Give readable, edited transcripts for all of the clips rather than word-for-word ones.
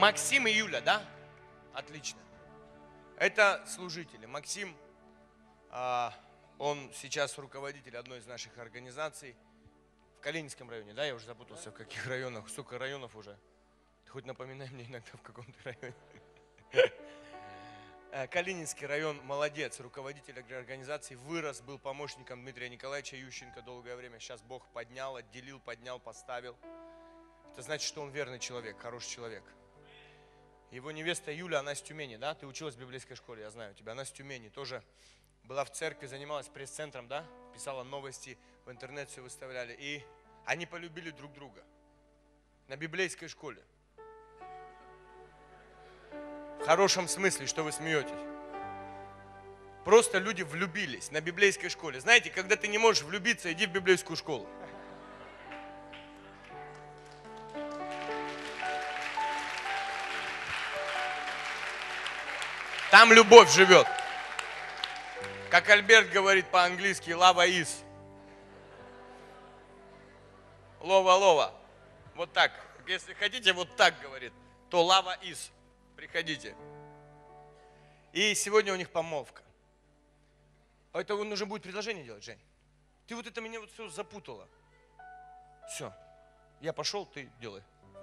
Максим и Юля, да? Отлично. Это служители. Максим, он сейчас руководитель одной из наших организаций в Калининском районе, да? Я уже запутался, в каких районах. Сколько районов уже? Ты хоть напоминай мне иногда, в каком ты районе. Калининский район, молодец, руководитель организации, вырос, был помощником Дмитрия Николаевича Ющенко долгое время. Сейчас Бог поднял, отделил, поднял, поставил. Это значит, что он верный человек, хороший человек. Его невеста Юля, она с Тюмени, да? Ты училась в библейской школе, я знаю тебя. Она с Тюмени, тоже была в церкви, занималась пресс-центром, да? Писала новости, в интернет все выставляли. И они полюбили друг друга на библейской школе. В хорошем смысле, что вы смеетесь. Просто люди влюбились на библейской школе. Знаете, когда ты не можешь влюбиться, иди в библейскую школу. Там любовь живет. Как Альберт говорит по-английски, love is. Лова. Вот так. Если хотите, вот так говорит, то love is. Приходите. И сегодня у них помолвка. Это он уже будет предложение делать, Жень. Ты вот это меня вот все запутала. Все. Я пошел, ты делай.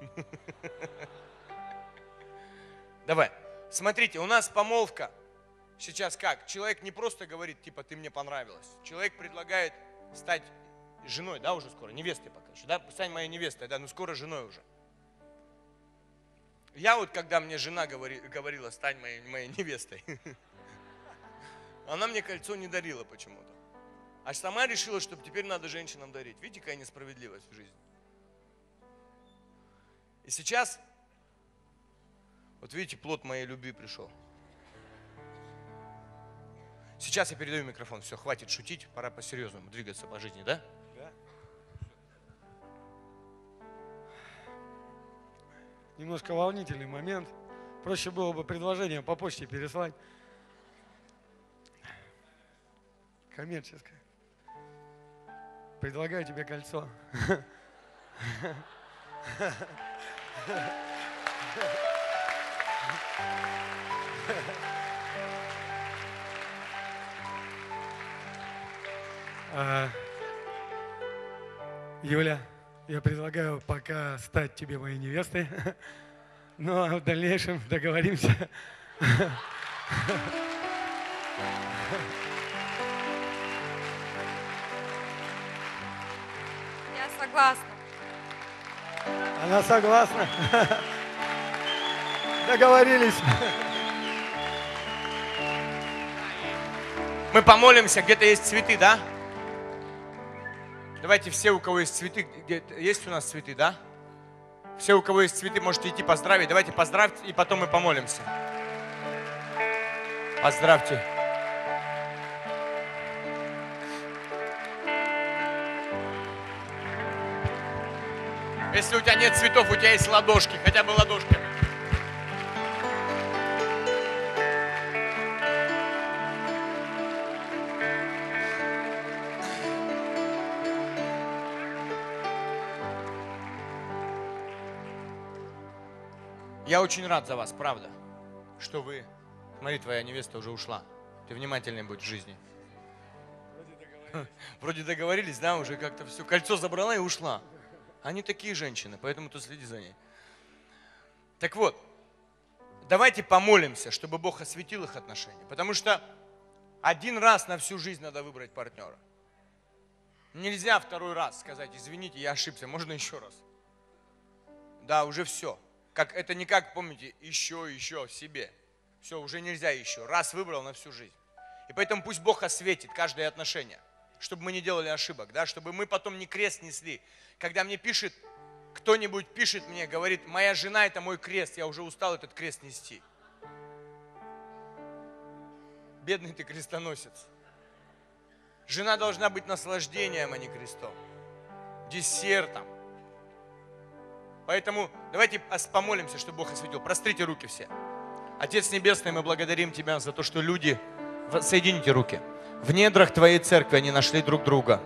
Давай. Смотрите, у нас помолвка. Сейчас как? Человек не просто говорит, типа, ты мне понравилась. Человек предлагает стать женой, да, уже скоро, невестой пока еще, да, стань моей невестой, да, но скоро женой уже. Я вот, когда мне жена говорила, стань моей невестой, она мне кольцо не дарила почему-то. А сама решила, что теперь надо женщинам дарить. Видите, какая несправедливость в жизни. И сейчас, вот видите, плод моей любви пришел. Сейчас я передаю микрофон. Все, хватит шутить, пора по-серьезному двигаться по жизни, да? Да. Немножко волнительный момент. Проще было бы предложение по почте переслать. Коммерческое. Предлагаю тебе кольцо. Юля, я предлагаю пока стать тебе моей невестой, но в дальнейшем договоримся. Я согласна. Она согласна. Договорились. Мы помолимся, где-то есть цветы, да? Давайте все, у кого есть цветы, есть у нас цветы, да? Все, у кого есть цветы, можете идти поздравить. Давайте поздравьте, и потом мы помолимся. Поздравьте. Если у тебя нет цветов, у тебя есть ладошки, хотя бы ладошками. Я очень рад за вас, правда, что вы... Смотри, твоя невеста уже ушла. Ты внимательнее будь в жизни. Вроде договорились, да, уже как-то все. Кольцо забрала и ушла. Они такие женщины, поэтому ты следи за ней. Так вот, давайте помолимся, чтобы Бог осветил их отношения. Потому что один раз на всю жизнь надо выбрать партнера. Нельзя второй раз сказать, извините, я ошибся, можно еще раз. Да, уже все. Как, это не как, помните, еще себе. Все, уже нельзя еще. Раз выбрал на всю жизнь. И поэтому пусть Бог осветит каждое отношение, чтобы мы не делали ошибок, да, чтобы мы потом не крест несли. Когда мне пишет, кто-нибудь пишет мне, говорит, моя жена это мой крест, я уже устал этот крест нести. Бедный ты крестоносец. Жена должна быть наслаждением, а не крестом. Десертом. Поэтому давайте помолимся, чтобы Бог осветил. Прострите руки все. Отец Небесный, мы благодарим Тебя за то, что люди, соедините руки, в недрах Твоей церкви они нашли друг друга.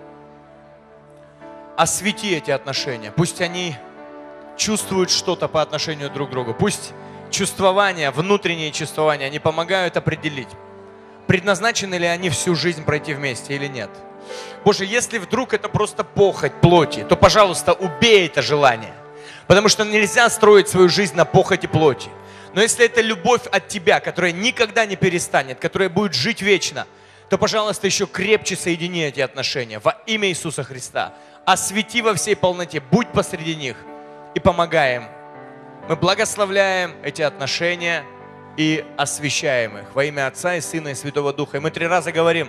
Освети эти отношения. Пусть они чувствуют что-то по отношению друг к другу. Пусть чувствования, внутренние чувствования, они помогают определить, предназначены ли они всю жизнь пройти вместе или нет. Боже, если вдруг это просто похоть плоти, то, пожалуйста, убей это желание. Потому что нельзя строить свою жизнь на похоти плоти. Но если это любовь от Тебя, которая никогда не перестанет, которая будет жить вечно, то, пожалуйста, еще крепче соедини эти отношения во имя Иисуса Христа. Освети во всей полноте, будь посреди них и помогай им. Мы благословляем эти отношения и освящаем их во имя Отца и Сына и Святого Духа. И мы 3 раза говорим.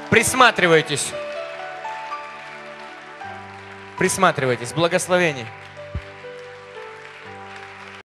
Присматривайтесь. Присматривайтесь. Благословений.